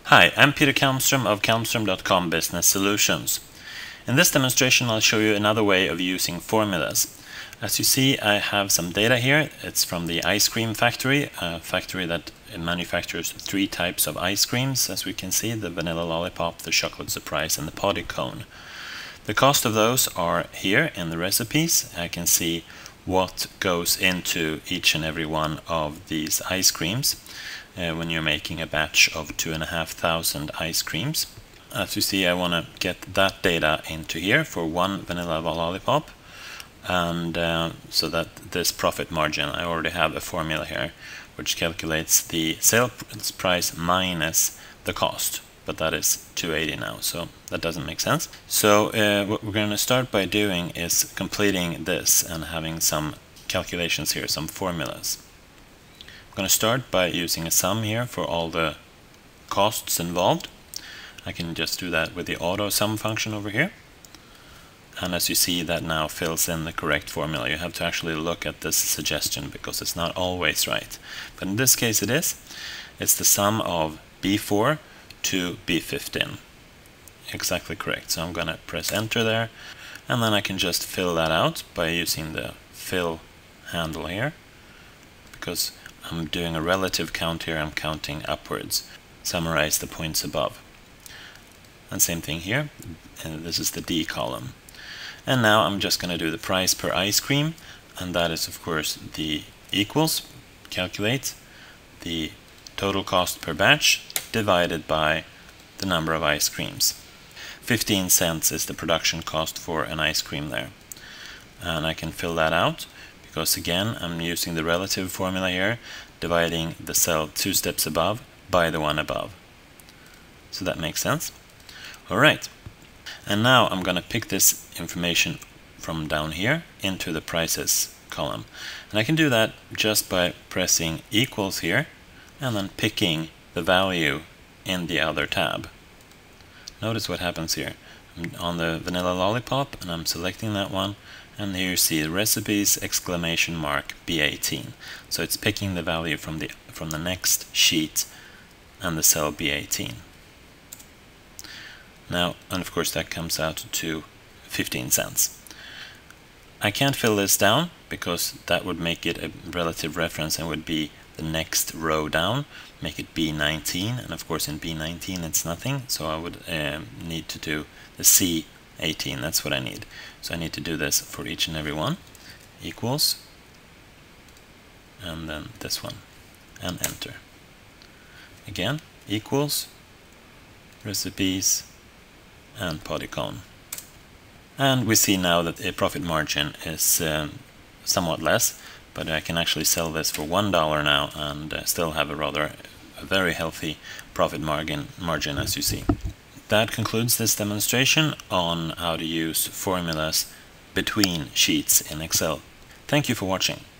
Hi, I'm Peter Kalmstrom of kalmstrom.com Business Solutions. In this demonstration I'll show you another way of using formulas. As you see, I have some data here. It's from the ice cream factory, a factory that manufactures 3 types of ice creams, as we can see, the vanilla lollipop, the chocolate surprise and the potty cone. The cost of those are here in the recipes. I can see what goes into each and every one of these ice creams when you're making a batch of 2,500 ice creams. As you see, I want to get that data into here for one vanilla lollipop, and so that this profit margin, I already have a formula here which calculates the sales price minus the cost, but that is 280 now, so that doesn't make sense. So what we're going to start by doing is completing this and having some calculations here, some formulas. I'm going to start by using a sum here for all the costs involved. I can just do that with the auto sum function over here. And as you see, that now fills in the correct formula. You have to actually look at this suggestion because it's not always right. But in this case it is. It's the sum of B4 to B15. Exactly correct. So I'm going to press enter there, and then I can just fill that out by using the fill handle here. Because I'm doing a relative count here, I'm counting upwards. Summarize the points above. And same thing here, and this is the D column. And now I'm just going to do the price per ice cream, and that is of course the equals, calculate the total cost per batch divided by the number of ice creams. 15 cents is the production cost for an ice cream there. And I can fill that out because again I'm using the relative formula here, dividing the cell 2 steps above by the one above. So that makes sense. Alright, and now I'm going to pick this information from down here into the prices column. And I can do that just by pressing equals here and then picking the value in the other tab. Notice what happens here. I'm on the vanilla lollipop and I'm selecting that one, and here you see the recipes exclamation mark B18. So it's picking the value from the next sheet and the cell B18. Now, and of course that comes out to 15 cents. I can't fill this down because that would make it a relative reference and would be the next row down, make it B19, and of course in B19 it's nothing, so I would need to do the C18, that's what I need. So I need to do this for each and every one, equals, and then this one, and enter. Again, equals, recipes, and potty cone. And we see now that the profit margin is somewhat less, but I can actually sell this for $1 now and still have a very healthy profit margin, as you see. That concludes this demonstration on how to use formulas between sheets in Excel. Thank you for watching.